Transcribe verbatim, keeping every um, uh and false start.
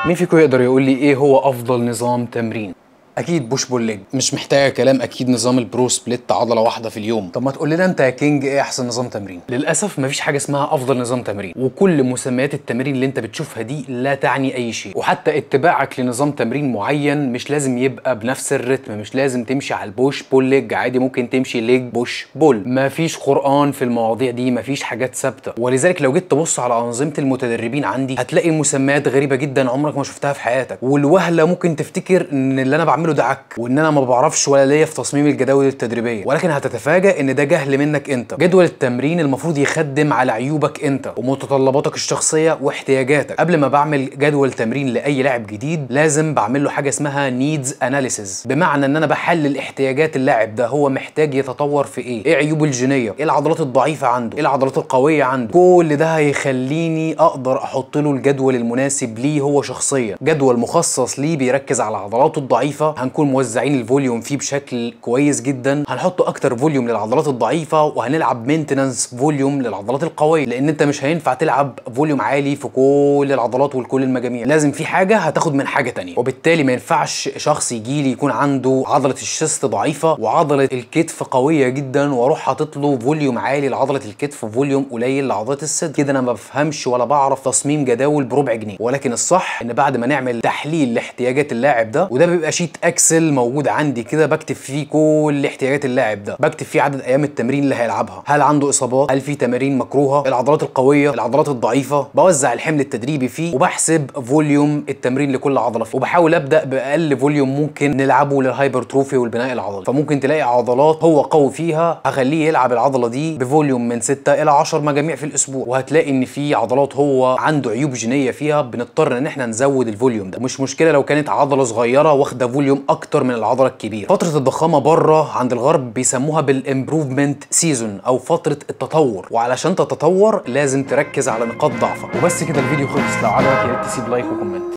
مين فيكم يقدر يقول لي ايه هو افضل نظام تمرين؟ اكيد بوش بول ليج، مش محتاجه كلام. اكيد نظام البرو سبليت، عضله واحده في اليوم. طب ما تقول لنا انت يا كينج ايه احسن نظام تمرين؟ للاسف مفيش حاجه اسمها افضل نظام تمرين، وكل مسميات التمرين اللي انت بتشوفها دي لا تعني اي شيء. وحتى اتباعك لنظام تمرين معين مش لازم يبقى بنفس الريتم، مش لازم تمشي على البوش بول ليج، عادي ممكن تمشي ليج بوش بول. مفيش قران في المواضيع دي، مفيش حاجات ثابته. ولذلك لو جيت تبص على انظمه المتدربين عندي هتلاقي مسميات غريبه جدا عمرك ما شفتها في حياتك، والوهله ممكن تفتكر ان اللي انا بعمله ده عك، وان انا ما بعرفش ولا ليا في تصميم الجداول التدريبيه، ولكن هتتفاجأ ان ده جهل منك انت. جدول التمرين المفروض يخدم على عيوبك انت ومتطلباتك الشخصيه واحتياجاتك. قبل ما بعمل جدول تمرين لاي لاعب جديد لازم بعمل له حاجه اسمها نيدز اناليسيز، بمعنى ان انا بحلل احتياجات اللاعب ده، هو محتاج يتطور في ايه، ايه عيوبه الجينيه، ايه العضلات الضعيفه عنده، ايه العضلات القويه عنده. كل ده هيخليني اقدر احط له الجدول المناسب ليه هو شخصيا، جدول مخصص ليه بيركز على عضلاته الضعيفه. هنكون موزعين الفوليوم فيه بشكل كويس جدا، هنحط اكتر فوليوم للعضلات الضعيفه وهنلعب مينتنانس فوليوم للعضلات القويه، لان انت مش هينفع تلعب فوليوم عالي في كل العضلات ولكل المجاميع، لازم في حاجه هتاخد من حاجه ثانيه. وبالتالي ما ينفعش شخص يجي لي يكون عنده عضله الشيست ضعيفه وعضله الكتف قويه جدا واروح حاطط له فوليوم عالي لعضله الكتف وفوليوم قليل لعضله الصدر. كده انا ما بفهمش ولا بعرف تصميم جداول بربع جنيه. ولكن الصح ان بعد ما نعمل تحليل لاحتياجات اللاعب ده، وده بيبقى شيت اكسل موجود عندي كده بكتب فيه كل احتياجات اللاعب ده، بكتب فيه عدد ايام التمرين اللي هيلعبها، هل عنده اصابات، هل في تمارين مكروهه، العضلات القويه، العضلات الضعيفه، بوزع الحمل التدريبي فيه وبحسب فوليوم التمرين لكل عضله فيه، وبحاول ابدا باقل فوليوم ممكن نلعبه للهايبرتروفي والبناء العضلي. فممكن تلاقي عضلات هو قوي فيها هخليه يلعب العضله دي بفوليوم من ستة الى عشرة مجاميع في الاسبوع، وهتلاقي ان في عضلات هو عنده عيوب جينيه فيها بنضطر ان احنا نزود الفوليوم ده. مش مشكله لو كانت عضله صغيره واخده فوليوم اكتر من العضله الكبيره. فتره الضخامه بره عند الغرب بيسموها بالامبروفمنت سيزون او فتره التطور، وعلشان تتطور لازم تركز على نقاط ضعفك. وبس كده الفيديو خلص. لو عجبك يا ريت تسيب لايك وكومنت.